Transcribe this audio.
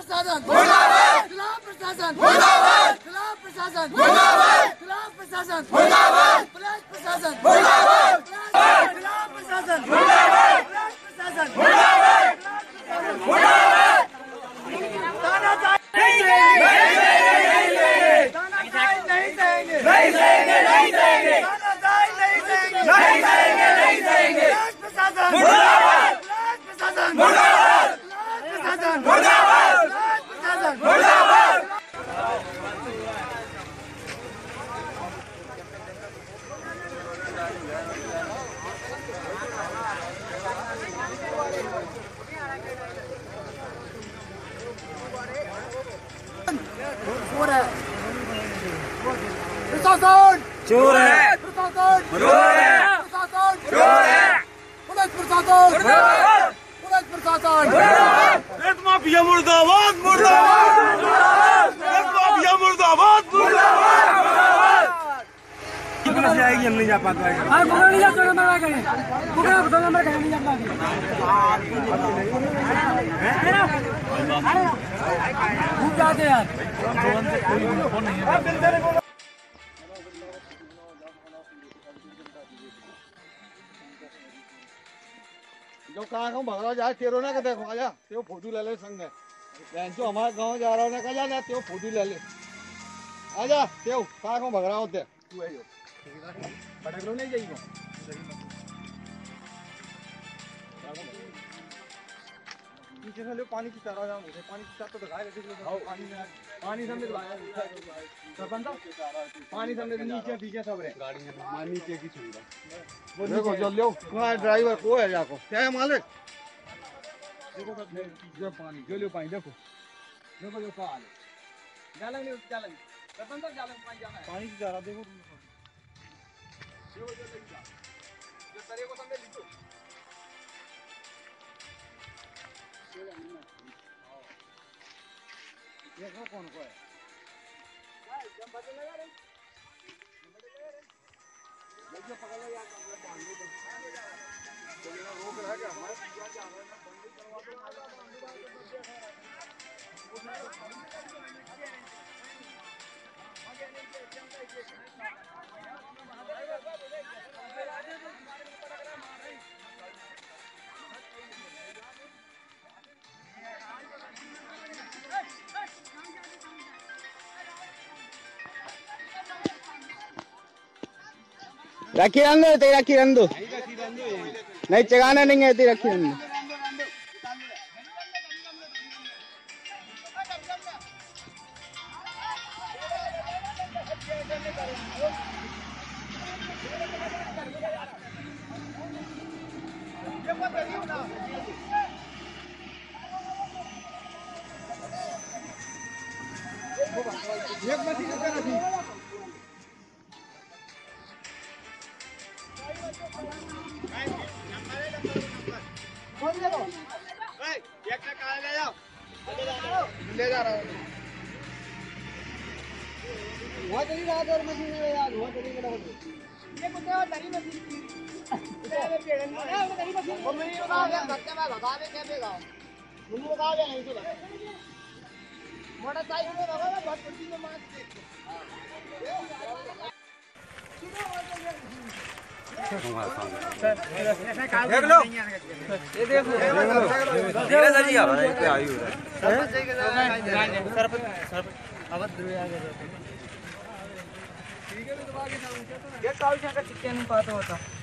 प्रशासन मुर्दाबाद, खिलाफ प्रशासन मुर्दाबाद, खिलाफ प्रशासन मुर्दाबाद, खिलाफ प्रशासन मुर्दाबाद, पुलिस प्रशासन मुर्दाबाद, खिलाफ प्रशासन मुर्दाबाद, प्रशासन मुर्दाबाद, मुर्दाबाद। नहीं देंगे, नहीं देंगे, नहीं देंगे, नहीं देंगे, नहीं देंगे, नहीं देंगे। प्रशासन मुर्दाबाद, प्रशासन मुर्दाबाद, प्रशासन मुर्दाबाद, प्रशासन मुर्दाबाद। प्रशासन चोर है, प्रशासन चोर है, प्रशासन चोर है, पुलिस प्रशासन मुर्दाबाद, पुलिस प्रशासन मुर्दाबाद, माफिया मुर्दाबाद, मुर्दाबाद, माफिया मुर्दाबाद, मुर्दाबाद। कितना से आएगी हम नहीं जा पाते हैं। हाँ पकड़ नहीं जाते नंबर आ गए, पकड़ दो नंबर कहीं नहीं जा पाते। खूब जाते यार। जो कहा कहूँ भगवा जाए तेरो ना कहते आजा तेरे फोटो ले ले संग में जो हमारे गांव जा रहा है कहा ना तेरे फोटो ले ले आजा तेरे कहा कहूँ भगवा होते तू है यो पटक लो नहीं जाइए नीचे से लो पानी की तरह जाओ मुझे पानी की तरह तो दिखाए देख लो पानी में पानी सामने लाया सरपंच पानी सामने नीचे पीछे सब रहे गाड़ी में मान नीचे की सुविधा वो देखो जो लो वहां ड्राइवर को है जाको क्या है मालिक देखो सब जो पानी जो लो पानी देखो देखो जो का हाल जालंग नहीं जालंग सरपंच जालंग पानी जाना है पानी की तरह देखो जो सरे को सामने लिखो देखो कौन को है जब बदल लगा रे जो पकड़ लो यार पानी दो चलेगा रोक रहा क्या हमारे पूरा जा रहा है बंदी करवा दो राखी रंदो ते राखी रंदो नहीं चगाना नहीं है ते राखी रंदो ले जा रहा हूँ वहाँ चली रहा था और मशीन में यार वहाँ चली गया ये कुछ और तरी मशीन की वो मेरी बता दे धक्के में बता दे क्या देगा मुझे बता दे नहीं तो मोटरसाइकिल में लगा बहुत बड़ी में मार देख लो ये देखो धीरे से जी आ रहा है क्या आई हो रहा है सरपंच अब दूर आ गए ठीक है तो आगे जाऊं क्या तो ये काल का चिक्के नहीं पाता होता